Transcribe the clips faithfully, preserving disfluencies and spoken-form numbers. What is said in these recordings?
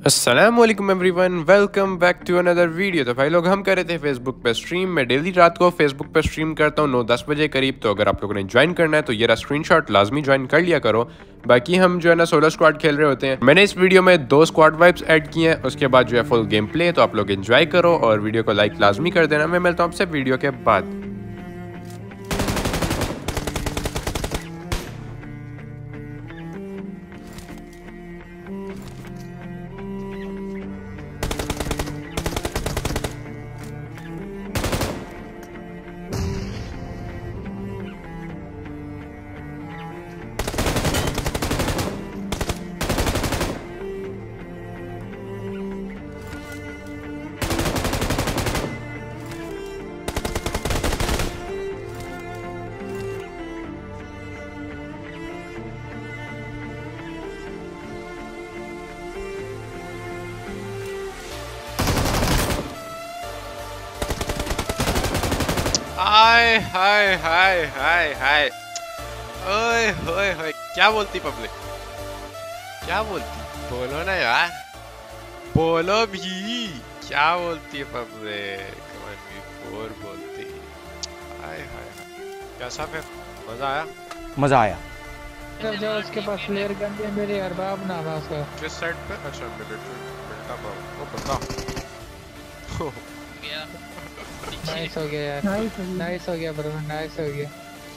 अस्सलामुअलैकुम everyone, welcome back to another video. तो भाई लोग, हम कर रहे थे फेसबुक पे स्ट्रीम। मैं डेली रात को फेसबुक पे स्ट्रीम करता हूँ नौ दस बजे करीब। तो अगर आप लोगों ने ज्वाइन करना है तो ये रहा स्क्रीनशॉट, लाजमी ज्वाइन कर लिया करो। बाकी हम जो है ना सोलो स्क्वाड खेल रहे होते हैं। मैंने इस वीडियो में दो स्क्वाड वाइब्स ऐड किए हैं, उसके बाद जो है फुल गेम प्ले। तो आप लोग एंजॉय करो और वीडियो को लाइक लाजमी कर देना। मैं मिलता हूँ आपसे वीडियो के बाद। हाय हाय हाय हाय हाय, ओए होए होए, क्या बोलती पब्लिक, क्या बोलती, बोलो ना यार, बोलो भी, क्या बोलती है पब्लिक, वन वी फोर बोलती। हाय हाय, कैसा फिर मजा आया? मजा आया। जब जब उसके पास फ्लेयर गन है मेरे अरबाब नाम है उसका। किस साइड पे? अच्छा मिलिट्री मिलता है वो बंदा। गया नाइस हो गया यार, नाइस हो गया ब्रो, नाइस हो गया।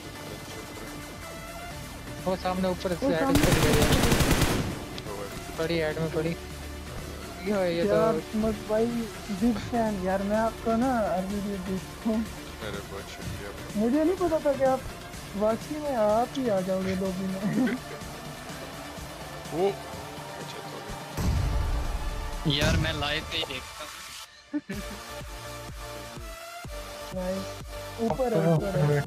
वो सामने ऊपर से ऐड कर गया, बड़ी ऐड में पड़ी। ये ये तो मत भाई बिग फैन यार, मैं आपका ना हर वीडियो देखता हूं। अरे बहुत शुक्रिया। मुझे नहीं पता था कि आप वाकई में आप ही आ जाओगे लॉबी में। वो यार मैं लाइव पे ही देखता हूं। ऊपर है ऊपर है।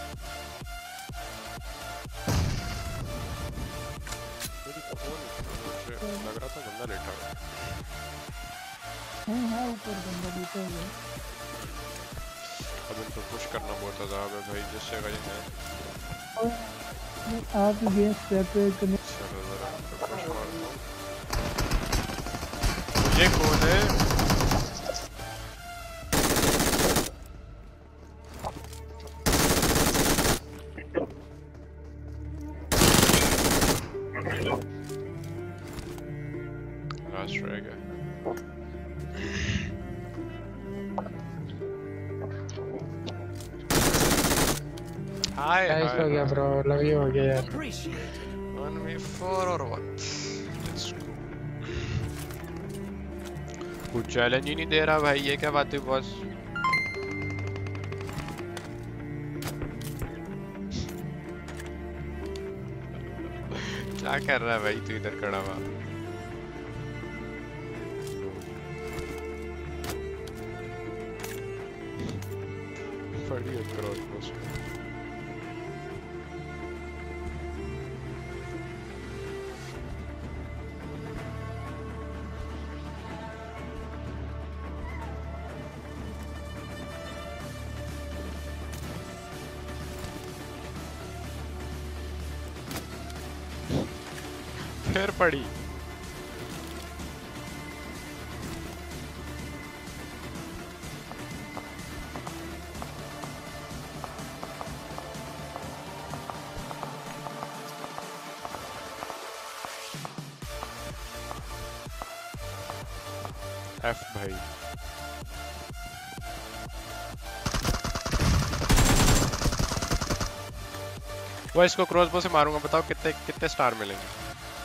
लग रहा था बंदा लेटा हुआ। हां हां ऊपर बंदा लेटा हुआ है। अब इनको पुश करना बहुत अजाब है भाई, जिस जगह ये है। आप गेम सेपरेट करने चलो जरा इनको पुश मारता हूं। ये कौन है? लास्ट रह गया। हाय नाइस हो गया ब्रो, लव यू हो गया यार। वन वी फोर और व्हाट? Let's go. कुछ चैलेंज ही नहीं दे रहा भाई, ये क्या बात हुई बॉस? क्या कर रहा है भाई तू इधर खड़ा हुआ? बड़ी क्रॉस पोस्ट। फिर पड़ी। एफ भाई वो इसको क्रॉसबो से मारूंगा, बताओ कितने कितने स्टार मिलेंगे?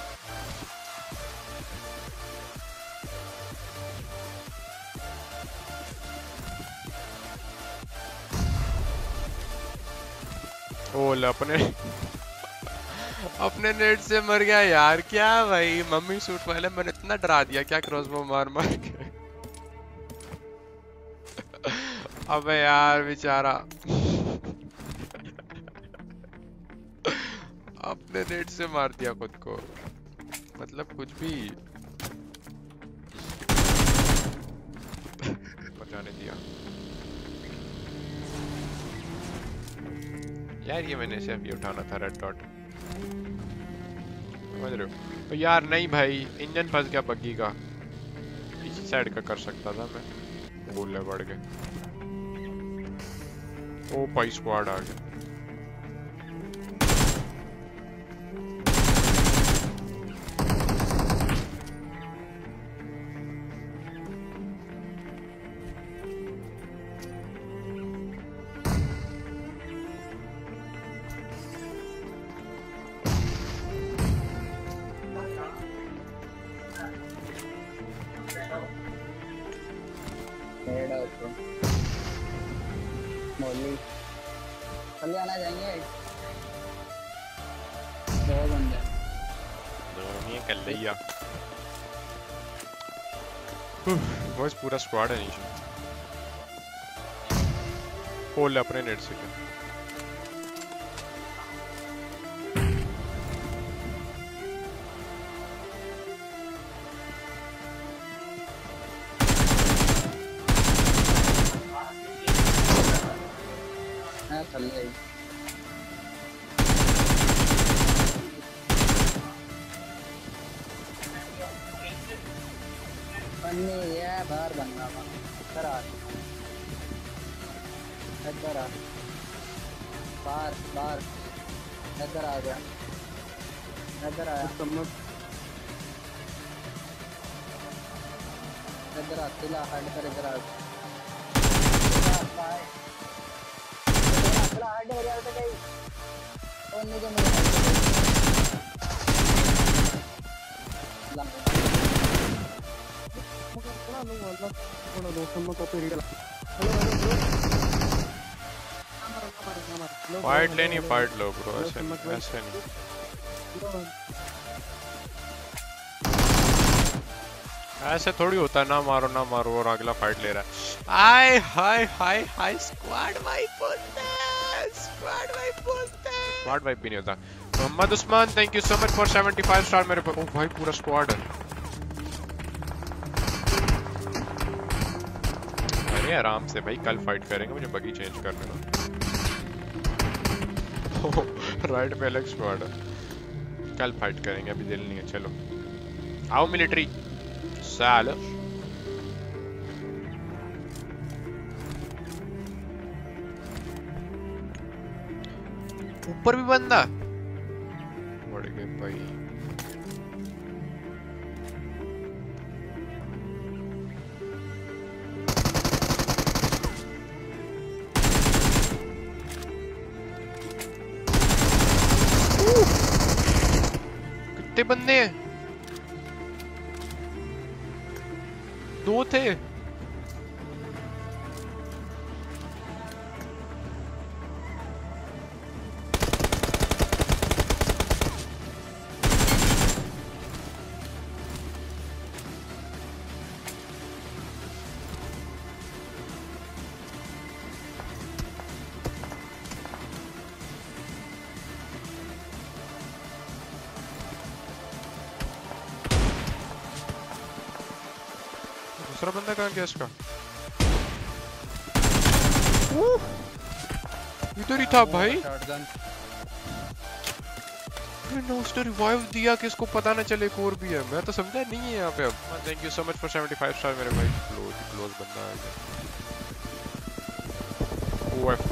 ओल अपने अपने नेट से मर गया यार। क्या भाई मम्मी सूट वाले, मैंने इतना डरा दिया क्या क्रॉसबो मार मार के। अबे यार बेचारा अपने नेट से मार दिया खुद को, मतलब कुछ भी बचाने दिया यार। ये मैंने सिर्फ ये उठाना था, रेड डॉट, समझ रहे हो? तो यार नहीं भाई, इंजन फंस गया बग्गी का। इसी साइड का कर सकता था मैं, बोलने पड़ गए। ओ भाई स्क्वाड आ गया। मोली कल आना जाएंगे दो बंदे नहीं कर लिया बस पूरा स्क्वाड है नीचे। खोल अपने नेट से क्या चल गई बन्नी ये बाहर बनना इधर आ इधर आ बाहर बाहर इधर आ गया इधर आया इधर आ किला हट कर इधर आ हट हो जाता गई और नीचे मेरे फाइट लेनी फाइट लो ब्रो, ऐसे ऐसे नहीं ऐसे थोड़ी होता है, ना मारो ना मारो और अगला फाइट ले रहा है। आय हाय हाय हाय स्क्वाड वाइप होता है, स्क्वाड वाइप होता है, स्क्वाड वाइप भी नहीं होता। Mohammad Usman thank you so much for seventy five star मेरे पर। ओ भाई पूरा स्क्वाड है। अरे आराम से भाई, कल फाइट करेंगे, मुझे बगी चेंज करने दो। राइट पे अलग स्क्वाड है, कल फाइट करेंगे, अभी दिल नहीं है। चलो आओ मिलिट्री साल। ऊपर भी बंदा बढ़ गए भाई। कितने बंदे हैं? दो थे। दूसरा बंदा कहाँ गया इसका? इधर ही था भाई। मैंने उसने रिवाइव दिया कि इसको पता ना चले एक और भी है, मैं तो समझा नहीं है यहाँ पे। अब thank you so much for seventy five star मेरे भाई। क्लोज क्लोज बंदा आ गया। ओएफ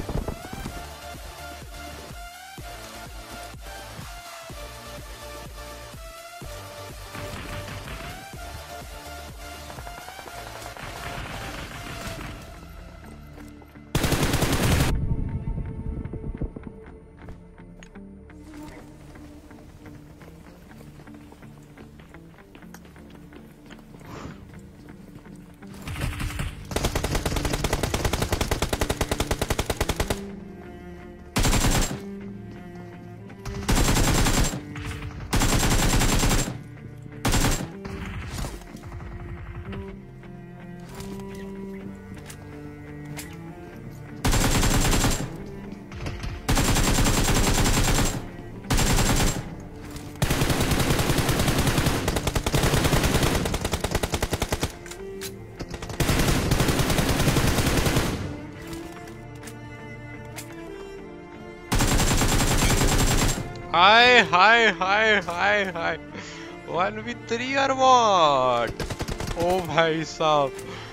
हाय हाय हाय हाय हाय वन वी थ्री और व्हाट? ओ भाई साहब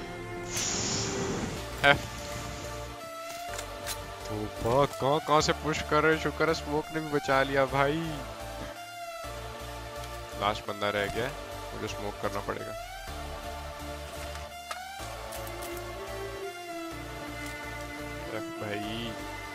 तो कहाँ कहाँ से पुश कर रहे, शुक्र है स्मोक ने भी बचा लिया भाई। लास्ट बंदा रह गया, मुझे स्मोक करना पड़ेगा। भाई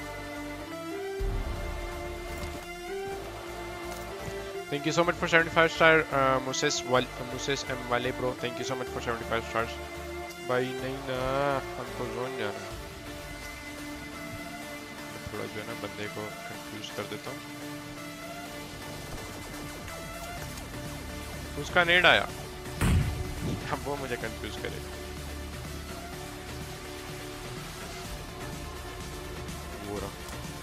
thank you so much for seventy-five star uh, Moses Wal Moses M Wale bro, thank you so much for seventy-five stars भाई। नहीं ना, हमको जोन जाना, थोड़ा जो है ना बंदे को कंफ्यूज कर देता हूँ। उसका नेड आया, अब वो मुझे कंफ्यूज करेगा। वो रहा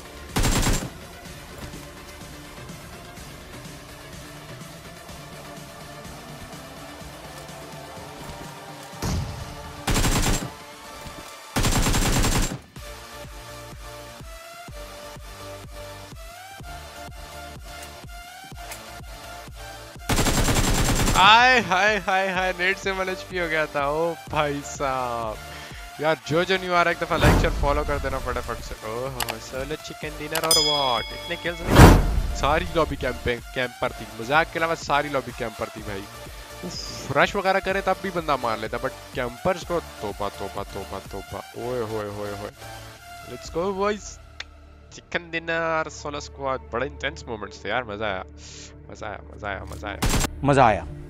हाय हाय हाय हाय, नेट से वन एचपी हो गया था। ओ भाई साहब यार, जो जो न्यू आ रहा है एक दफा लाइक शेयर फॉलो कर देना फटाफट से। ओह सोलो चिकन डिनर और व्हाट, इतने किल्स नहीं, सारी लॉबी कैंपिंग कैंपर थी, मजाक के अलावा सारी लॉबी कैंपर थी भाई। रश वगैरह करे तब भी बंदा मार लेता, बट कैंपर्स को तोबा तोबा तोबा तोबा। ओए होए होए होए, let's go boys, chicken dinner solo squad. बड़ा इंटेंस मोमेंट्स थे यार, मजा आया मजा आया मजा आया मजा आया मजा आया।